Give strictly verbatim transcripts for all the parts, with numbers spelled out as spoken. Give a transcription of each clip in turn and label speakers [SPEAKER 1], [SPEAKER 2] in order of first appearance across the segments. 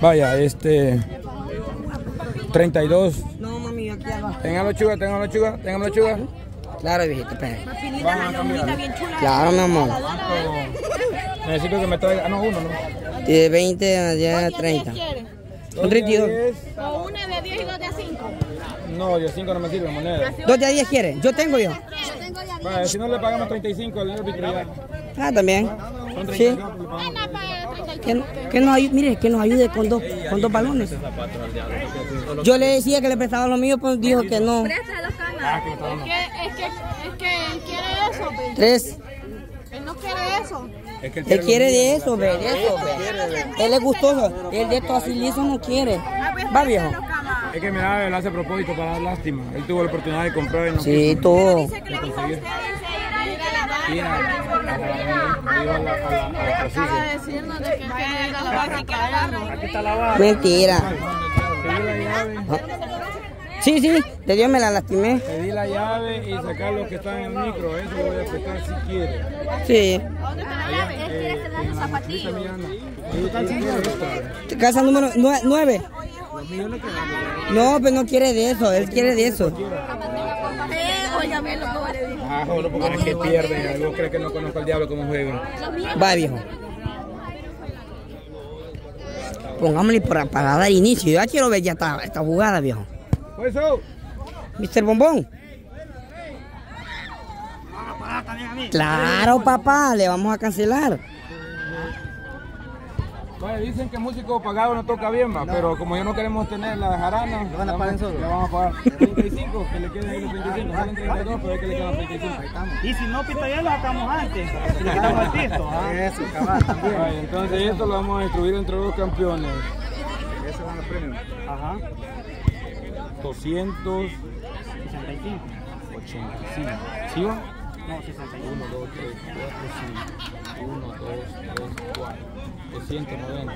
[SPEAKER 1] Vaya, este... treinta y dos.
[SPEAKER 2] No, mami, yo aquí abajo.
[SPEAKER 1] Tengan lechuga, tengan lechuga, tengan lechuga.
[SPEAKER 2] Claro, viejito, espera.
[SPEAKER 1] Vamos a cambiar.
[SPEAKER 2] Claro, mi amor.
[SPEAKER 1] Necesito que me traiga... Ah, no, uno, ¿no?
[SPEAKER 2] De veinte a diez, treinta. Un retiro.
[SPEAKER 3] O una de diez y dos de a cinco.
[SPEAKER 1] No, de cinco no me sirve moneda.
[SPEAKER 2] ¿Dos de a diez quiere? Yo tengo yo.
[SPEAKER 1] Vale, si no le pagamos treinta y cinco al árbitro ya.
[SPEAKER 2] Ah, también. Sí. Que, no- que nos ayude, mire, que nos ayude con dos, con dos balones. Yo le decía que le prestaba lo mío, pues dijo que no.
[SPEAKER 3] Es que, es que, es que él quiere eso, ve.
[SPEAKER 2] Tres.
[SPEAKER 3] Él no quiere eso.
[SPEAKER 2] Él quiere de eso, ve, de eso, ve. Él es gustoso. Él de esto así liso no quiere. Va, viejo.
[SPEAKER 1] Es que mira, él hace a propósito para dar lástima. Él tuvo la oportunidad de comprar y no
[SPEAKER 2] Sí,
[SPEAKER 1] quiso.
[SPEAKER 2] tú.
[SPEAKER 3] Dice que le dijo a usted,
[SPEAKER 1] Sí, a- a- a- a- a- a- a- a-
[SPEAKER 3] acaba de decirnos de que quiere ir a la barra y que agarra.
[SPEAKER 1] Aquí está la barra.
[SPEAKER 2] Mentira.
[SPEAKER 1] Pedí la llave,
[SPEAKER 2] Sí, sí, de Dios me la lastimé.
[SPEAKER 1] pedí la llave y sacar los que están en el micro. Eso lo voy a sacar si quiere.
[SPEAKER 2] Sí.
[SPEAKER 3] ¿Dónde está la llave? Él quiere hacer los zapatillos.
[SPEAKER 2] Casa número nue- nueve. No, pero no quiere de eso, él quiere de eso.
[SPEAKER 3] Eh, óigame lo que vos le dijo.
[SPEAKER 1] Ah, joder, porque es que pierden. Algunos creen que no conozco al diablo cómo juegan.
[SPEAKER 2] Va, viejo. Pongámosle para, para dar inicio. Yo ya quiero ver ya esta, esta jugada, viejo.
[SPEAKER 1] Pues eso.
[SPEAKER 2] mister Bombón. Claro, papá, le vamos a cancelar.
[SPEAKER 1] Vaya, dicen que músico pagado no toca bien, va, pero como ya no queremos tener la jarana, le van a pagar solo. Le vamos a pagar treinta y cinco, que le queden ahí los treinta y cinco, salen treinta y dos, pero hay que le quedan treinta y cinco.
[SPEAKER 4] Y si no pita ya lo sacamos antes, si le quitamos el pisto.
[SPEAKER 1] Eso, cabal, también. Vaya, entonces esto lo vamos a distribuir entre dos campeones. Esos van los premios.
[SPEAKER 4] Ajá.
[SPEAKER 1] doscientos
[SPEAKER 4] sesenta y cinco.
[SPEAKER 1] ochenta y cinco. ¿Sí va?
[SPEAKER 4] No, sesenta y uno.
[SPEAKER 1] uno, dos, tres, cuatro, cinco. uno, dos, tres, cuatro. doscientos noventa.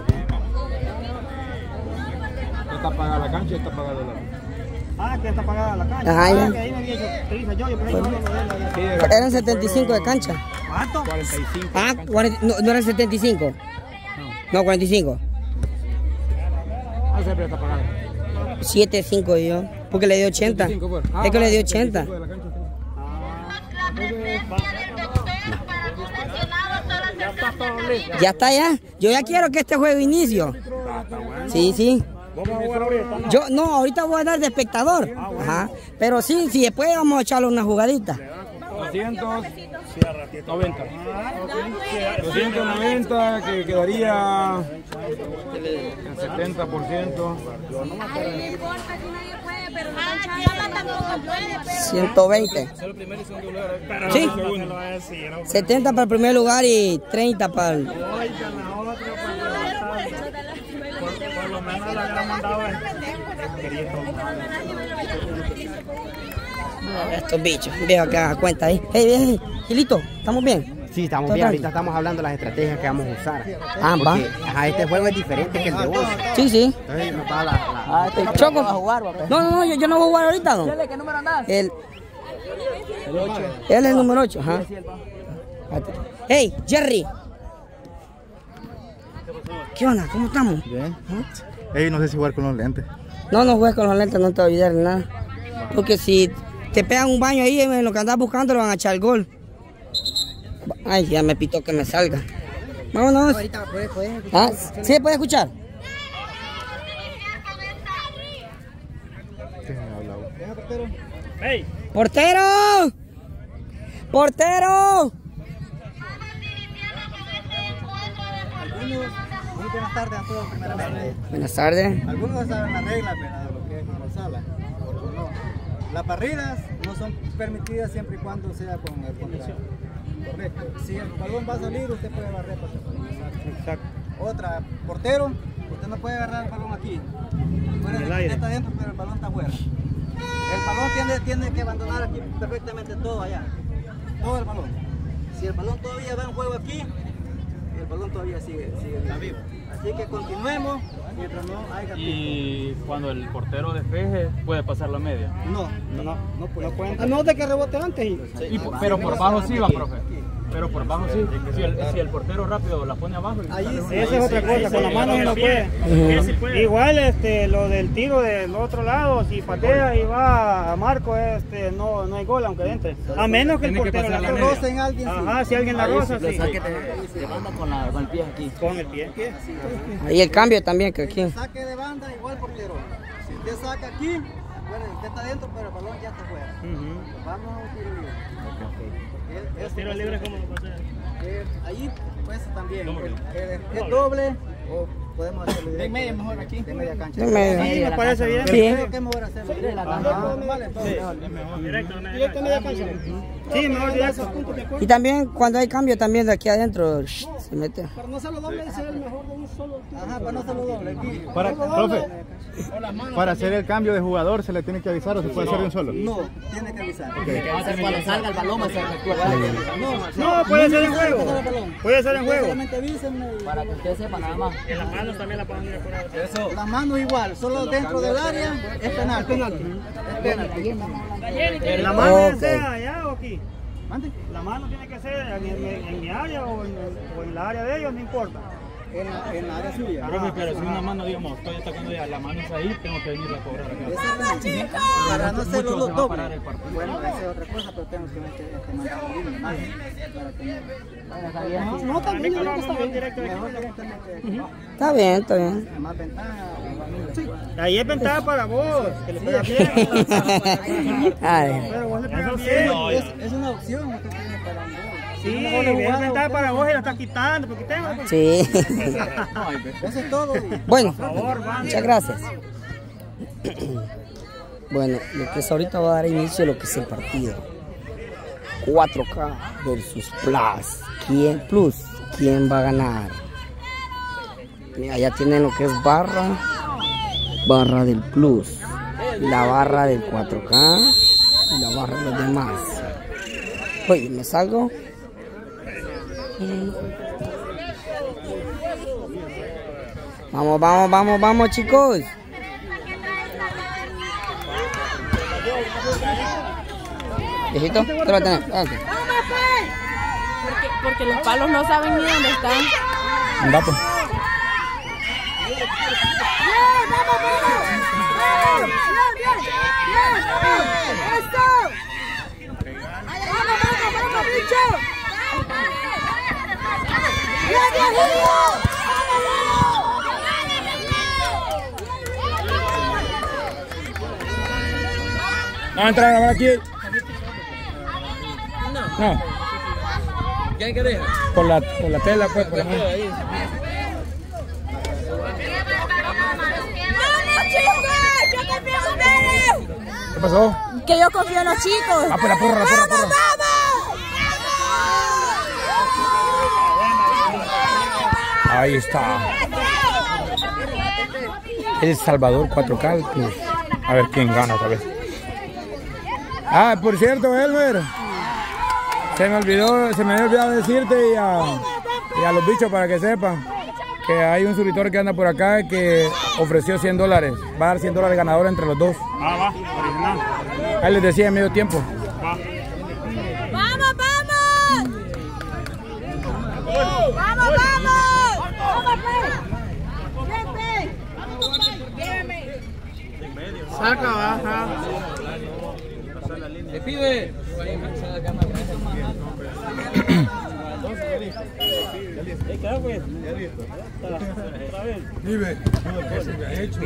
[SPEAKER 1] ¿Está pagada la cancha o está pagada la
[SPEAKER 4] Ah, que está pagada la cancha.
[SPEAKER 2] Ajá,
[SPEAKER 4] Ah,
[SPEAKER 2] ya.
[SPEAKER 4] que ahí me había hecho prisa yo, yo por ahí no lo de la-
[SPEAKER 1] Sí, de la
[SPEAKER 2] Eran setenta y cinco de cancha.
[SPEAKER 4] ¿Cuánto?
[SPEAKER 1] cuarenta y cinco.
[SPEAKER 2] Ah, cuarenta, no, no eran setenta y cinco. No, cuarenta y cinco.
[SPEAKER 1] Ah, siempre está pagada.
[SPEAKER 2] siete cinco yo. Porque le di ochenta.
[SPEAKER 1] setenta y cinco, pues. Ah,
[SPEAKER 2] Es que le di
[SPEAKER 1] va,
[SPEAKER 2] ochenta.
[SPEAKER 1] setenta y cinco de la cancha, sí.
[SPEAKER 2] Ya está ya. Yo ya quiero que este juego inicie. Sí, sí.
[SPEAKER 1] Vamos a jugar ahorita.
[SPEAKER 2] Yo no, ahorita voy a dar de espectador. Ajá. Pero sí, sí, después vamos a echarle una jugadita.
[SPEAKER 1] doscientos noventa. doscientos noventa, que quedaría el setenta por ciento.
[SPEAKER 2] ciento veinte. Sí. setenta para el primer lugar y treinta para el...
[SPEAKER 4] Por lo menos la gran mandado es.
[SPEAKER 2] Estos bichos. Veo que haga cuenta ahí. Hey, hey, hey, Gilito, ¿estamos bien?
[SPEAKER 5] Sí, estamos
[SPEAKER 2] Total.
[SPEAKER 5] bien. Ahorita estamos hablando de las estrategias que vamos a usar.
[SPEAKER 2] Ah, va.
[SPEAKER 5] Porque, ajá, este juego es diferente que el de vos.
[SPEAKER 2] Sí, sí.
[SPEAKER 5] Entonces nos da la... la-
[SPEAKER 2] Choco. No, no, no, yo, yo no voy a jugar ahorita, ¿no?
[SPEAKER 3] ¿Qué número andás?
[SPEAKER 2] El... Él es el número ocho, ajá. Hey, Jerry. ¿Qué onda? ¿Cómo estamos?
[SPEAKER 6] Bien. Ey, no sé si jugar con los lentes.
[SPEAKER 2] No, no juegues con los lentes, no te olvides de nada. Porque si te pegan un baño ahí en lo que andas buscando, le van a echar el gol. Ay, ya me pitó que me salga. Vámonos. Ah, ¿sí puede escuchar?
[SPEAKER 4] ¡Ey!
[SPEAKER 2] ¡Portero! ¡Portero!
[SPEAKER 6] Muy buenas tardes a todos, primeramente.
[SPEAKER 2] Buenas tardes.
[SPEAKER 6] Algunos saben las reglas, ¿verdad? De lo que es una sala, otros no. Las barridas no son permitidas siempre y cuando sea con el contrario. Correcto. Si el balón va a salir, usted puede barrer para atrás.
[SPEAKER 4] Exacto.
[SPEAKER 6] Otra, portero, usted no puede agarrar el balón aquí. Puede
[SPEAKER 4] En el aire.
[SPEAKER 6] está adentro, pero el balón está afuera. El balón tiene, tiene que abandonar aquí perfectamente todo allá. Todo el balón. Si el balón todavía va en juego aquí, el balón todavía sigue, sigue vivo. Así que continuemos mientras no haya pico.
[SPEAKER 7] Y cuando el portero despeje, puede pasar la media.
[SPEAKER 6] No, no, no, no puede.
[SPEAKER 4] A no de que rebote antes. Y...
[SPEAKER 7] Y por- pero por bajo sí va, profe. Pero por abajo sí. Si el, si el portero rápido la pone abajo.
[SPEAKER 6] Ahí sí.
[SPEAKER 4] Esa es otra cosa, con la mano no puede.
[SPEAKER 2] Ujú.
[SPEAKER 4] Igual este, lo del tiro del otro lado, si patea y va a marco, este, no, no hay gol aunque entre. A menos que el
[SPEAKER 7] Tiene que
[SPEAKER 4] portero
[SPEAKER 7] pasar
[SPEAKER 4] la
[SPEAKER 7] la
[SPEAKER 4] roce.
[SPEAKER 6] Rocen a alguien, sí.
[SPEAKER 4] Ajá, si alguien la roza, sí.
[SPEAKER 5] Saque de, de banda con, la, con el pie aquí.
[SPEAKER 4] Con el pie.
[SPEAKER 2] Ahí el cambio también, que aquí.
[SPEAKER 6] Saque de banda, igual portero. Si usted saca aquí, bueno, usted está dentro, pero el balón ya está fuera. Vamos a un tiro libre. El,
[SPEAKER 4] ¿El tiro libre cómo lo pasa?
[SPEAKER 6] eh, ahí, pues también. Es, es doble o podemos hacerlo directo. De media mejor aquí. De media cancha.
[SPEAKER 2] De media.
[SPEAKER 4] Sí, me parece bien.
[SPEAKER 2] Sí.
[SPEAKER 6] Creo que es mejor hacerlo directo. Ah, vale, entonces, mejor.
[SPEAKER 4] Directo, directo a media cancha. Sí, mejor directo.
[SPEAKER 2] Y también cuando hay cambio también de aquí adentro shh, se mete.
[SPEAKER 6] Para no hacerlo doble, ese es el mejor de un solo. Ajá, para no hacerlo doble. Aquí.
[SPEAKER 8] Para, profe, para hacer el cambio de jugador, ¿se le tiene que avisar o se puede hacer de un solo?
[SPEAKER 6] No, tiene que avisar.
[SPEAKER 5] Cuando salga el balón, se efectúa.
[SPEAKER 6] No,
[SPEAKER 4] No, puede ser en juego. Puede ser en juego.
[SPEAKER 6] solamente avísenme. y-
[SPEAKER 5] Para que usted sepa nada más.
[SPEAKER 4] En las manos también la pueden decorar.
[SPEAKER 7] Eso.
[SPEAKER 6] Las manos igual, solo dentro del área es penal. Es penalti. Es penalti.
[SPEAKER 4] ¿La mano
[SPEAKER 2] Ok.
[SPEAKER 4] sea allá o aquí?
[SPEAKER 6] Mande.
[SPEAKER 4] La mano tiene que ser en, en- en mi área o en, o en la área de ellos, no importa.
[SPEAKER 6] En la, en la área suya.
[SPEAKER 7] Profe, pero si una mano, digamos, estoy atacando ya la mano es ahí, tengo que venir a cobrar acá.
[SPEAKER 6] Exactamente. Para no hacerlo
[SPEAKER 7] Mucho se va a
[SPEAKER 6] doble.
[SPEAKER 7] parar el partido.
[SPEAKER 6] Bueno, esa es otra cosa, pero tengo que meter este mandado libre, más, para que no. No, no, también yo creo que está bien. Mejor directamente aquí.
[SPEAKER 2] Está bien, está bien.
[SPEAKER 6] Más ventaja. Sí.
[SPEAKER 4] Ahí es ventaja para vos, que le pega bien.
[SPEAKER 2] Ay,
[SPEAKER 4] Pero vos le pegas
[SPEAKER 6] Sí,
[SPEAKER 4] bien.
[SPEAKER 6] es, es una opción lo que tiene para un gol.
[SPEAKER 4] Sí,
[SPEAKER 6] Una doble
[SPEAKER 4] es
[SPEAKER 6] jugada,
[SPEAKER 4] ventaja
[SPEAKER 6] usted-
[SPEAKER 4] para vos y la está quitando, porque tengo.
[SPEAKER 2] sí.
[SPEAKER 6] Eso es todo.
[SPEAKER 2] Bueno,
[SPEAKER 4] Por favor, van.
[SPEAKER 2] muchas gracias. Bueno, lo que es ahorita va a dar inicio a lo que es el partido. cuatro K versus Plus. ¿Quién Plus? ¿Quién va a ganar? Mira, ya tienen lo que es barra. Barra del Plus. La barra del cuatro K. Y la barra de los demás. Oye, ¿me salgo? Mm. Vamos, vamos, vamos, vamos, chicos. Viejito, te lo tenés. Espérate.
[SPEAKER 3] Porque, porque los palos no saben ni dónde están.
[SPEAKER 2] Anda, pues.
[SPEAKER 1] No va a entrar a grabar aquí. No.
[SPEAKER 7] ¿Quién querés?
[SPEAKER 1] Por la, por la tela, pues. Por la mano. ¿Qué pasó?
[SPEAKER 3] Que yo confío en los chicos.
[SPEAKER 1] Ah, pues la porra, la porra, la porra. Ahí está. El Salvador cuatro K. Pues, a ver quién gana otra vez. Ah, por cierto, Elmer. Se me olvidó, se me había olvidado decirte y a, y a los bichos para que sepan que hay un suscriptor que anda por acá que ofreció cien dólares. Va a dar cien dólares ganador entre los dos.
[SPEAKER 4] Ah, va, original.
[SPEAKER 1] Ahí les decía en medio tiempo.
[SPEAKER 4] Va.
[SPEAKER 3] ¡Vamos, vamos! ¡Vamos, vamos! ¡Vamos, pues!
[SPEAKER 4] Saca, baja.
[SPEAKER 7] ¿Te pide?
[SPEAKER 1] Vive. ¿Qué se me ha hecho?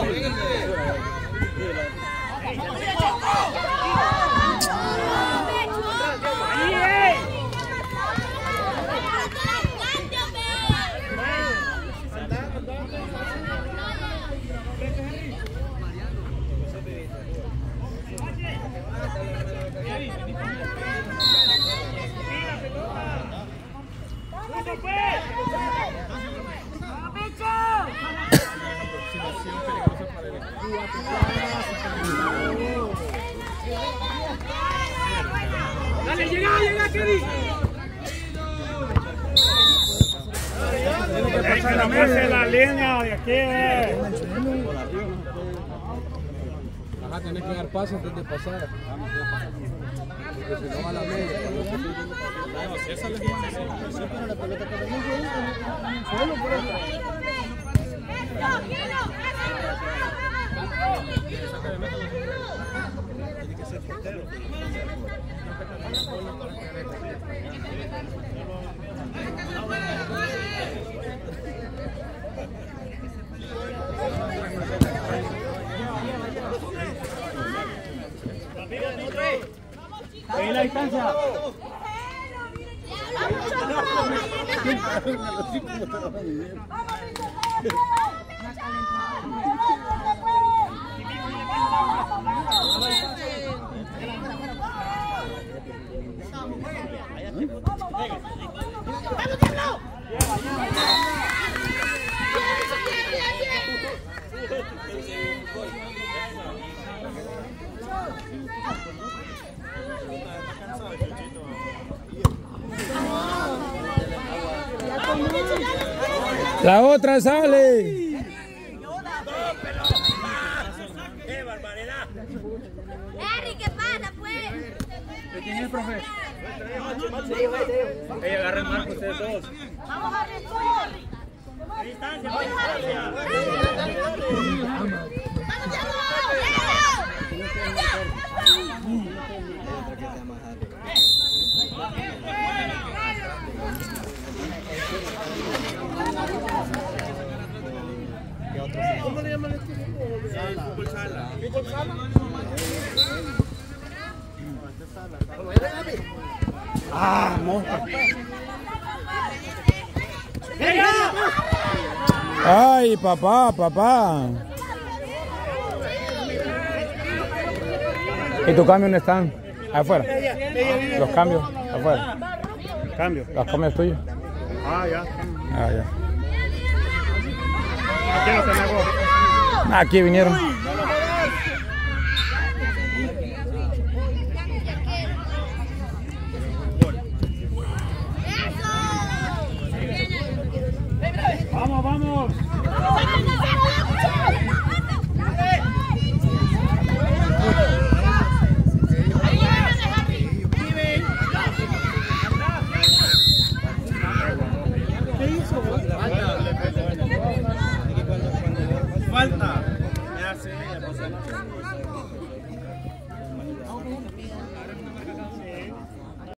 [SPEAKER 4] Dale, llega, llega, Kevin. Esa es la línea de aquí. eh.
[SPEAKER 1] Ajá, tenés que dar paso antes de pasar.
[SPEAKER 8] porque si no va a la media.
[SPEAKER 9] No, si esa les pone así.
[SPEAKER 8] Sí, pero la pelota está también en el suelo, por eso.
[SPEAKER 9] Tiene que ser portero.
[SPEAKER 4] Ahí la distancia.
[SPEAKER 1] La otra sale.
[SPEAKER 9] ¡Qué barbaridad!
[SPEAKER 3] Harry, ¿qué pasa, pues?
[SPEAKER 7] ¿Quién es el profe? Ey, agarren marco ustedes dos.
[SPEAKER 3] Vamos a resolver.
[SPEAKER 4] Distancia, distancia.
[SPEAKER 8] ¿Cómo le llaman este equipo?
[SPEAKER 9] Sala. Fútbol sala.
[SPEAKER 8] ¿Fútbol sala?
[SPEAKER 4] Ah, mosca.
[SPEAKER 1] Ay, papá, papá. ¿Y tu cambio dónde están? Afuera. Los cambios, afuera.
[SPEAKER 4] Cambio.
[SPEAKER 1] Los cambios tuyos.
[SPEAKER 4] Ah, ya.
[SPEAKER 1] Ah, ya.
[SPEAKER 4] Aquí no tenemos.
[SPEAKER 1] Aquí vinieron.